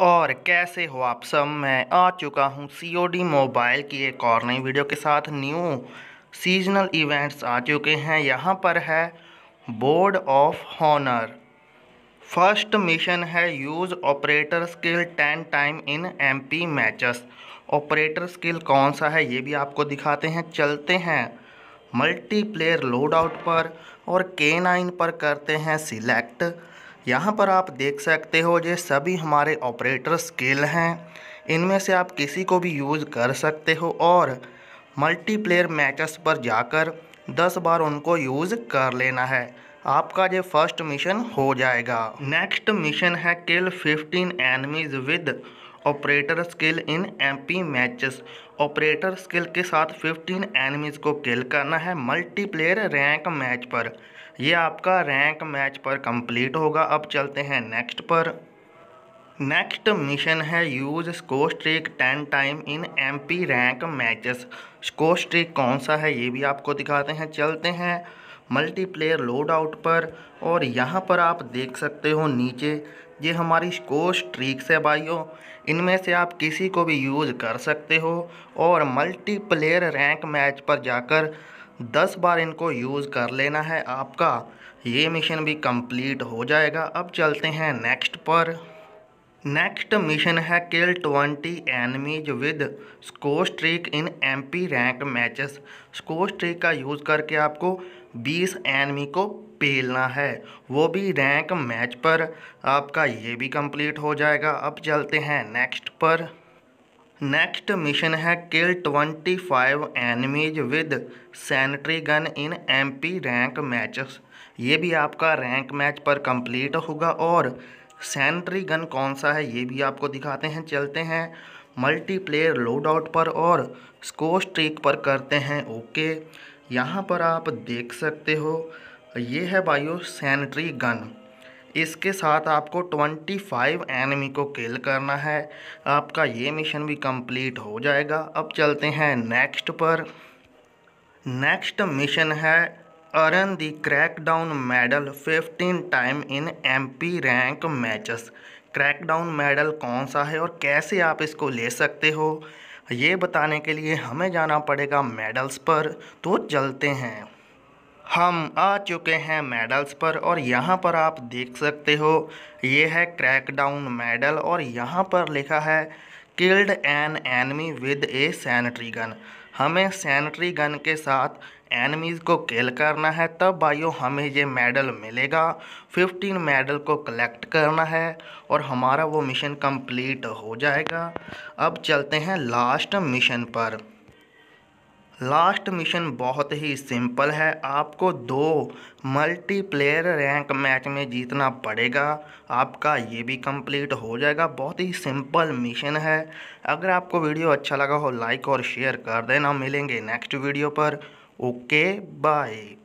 और कैसे हो आप सब। मैं आ चुका हूँ सीओडी मोबाइल की एक और नई वीडियो के साथ। न्यू सीजनल इवेंट्स आ चुके हैं। यहाँ पर है board of honour. First mission है use operator skill 10 time in MP matches. Operator skill कौन सा है ये भी आपको दिखाते हैं। चलते हैं मल्टीप्लेयर लोड आउट पर और K9 पर करते हैं सिलेक्ट। यहाँ पर आप देख सकते हो ये सभी हमारे ऑपरेटर स्किल हैं। इनमें से आप किसी को भी यूज़ कर सकते हो और मल्टीप्लेयर मैचेस पर जाकर 10 बार उनको यूज़ कर लेना है। आपका ये फर्स्ट मिशन हो जाएगा। नेक्स्ट मिशन है kill 15 enemies with operator skill in MP matches. Operator skill के साथ 15 एनिमीज को किल करना है मल्टीप्लेयर रैंक मैच पर। यह आपका रैंक मैच पर कंप्लीट होगा। अब चलते हैं नेक्स्ट पर। नेक्स्ट मिशन है use score streak 10 time in MP rank matches. Score streak कौन सा है ये भी आपको दिखाते हैं। चलते हैं मल्टीप्लेयर लोड आउट पर और यहाँ पर आप देख सकते हो नीचे ये हमारी स्कोर स्ट्रीक्स है भाइयों। इनमें से आप किसी को भी यूज़ कर सकते हो और मल्टीप्लेयर रैंक मैच पर जाकर 10 बार इनको यूज़ कर लेना है। आपका ये मिशन भी कंप्लीट हो जाएगा। अब चलते हैं नेक्स्ट पर। नेक्स्ट मिशन है kill 20 enemies with score streak in MP rank matches. Score streak का यूज़ करके आपको 20 एनिमी को पेलना है, वो भी रैंक मैच पर। आपका ये भी कंप्लीट हो जाएगा। अब चलते हैं नेक्स्ट पर। नेक्स्ट मिशन है kill 25 enemies with sanitary gun in MP rank matches. ये भी आपका रैंक मैच पर कंप्लीट होगा और सैनिटरी गन कौन सा है ये भी आपको दिखाते हैं। चलते हैं मल्टीप्लेयर लोड आउट पर और स्कोर स्ट्रीक पर करते हैं ओके। यहाँ पर आप देख सकते हो ये है भाइयों सैनिटरी गन। इसके साथ आपको 25 एनिमी को किल करना है। आपका ये मिशन भी कंप्लीट हो जाएगा। अब चलते हैं नेक्स्ट पर। नेक्स्ट मिशन है earn the crackdown medal 15 time in MP rank matches. Crackdown medal कौन सा है और कैसे आप इसको ले सकते हो ये बताने के लिए हमें जाना पड़ेगा मेडल्स पर। तो चलते हैं। हम आ चुके हैं मेडल्स पर और यहाँ पर आप देख सकते हो ये है क्रैकडाउन मेडल और यहाँ पर लिखा है killed an enemy with a sanitary gun. हमें सैनिटरी गन के साथ एनिमीज़ को किल करना है, तब भाइयों हमें ये मेडल मिलेगा। 15 मेडल को कलेक्ट करना है और हमारा वो मिशन कंप्लीट हो जाएगा। अब चलते हैं लास्ट मिशन पर। लास्ट मिशन बहुत ही सिंपल है। आपको 2 मल्टीप्लेयर रैंक मैच में जीतना पड़ेगा। आपका ये भी कंप्लीट हो जाएगा। बहुत ही सिंपल मिशन है। अगर आपको वीडियो अच्छा लगा हो लाइक और शेयर कर देना। मिलेंगे नेक्स्ट वीडियो पर। Okay bye.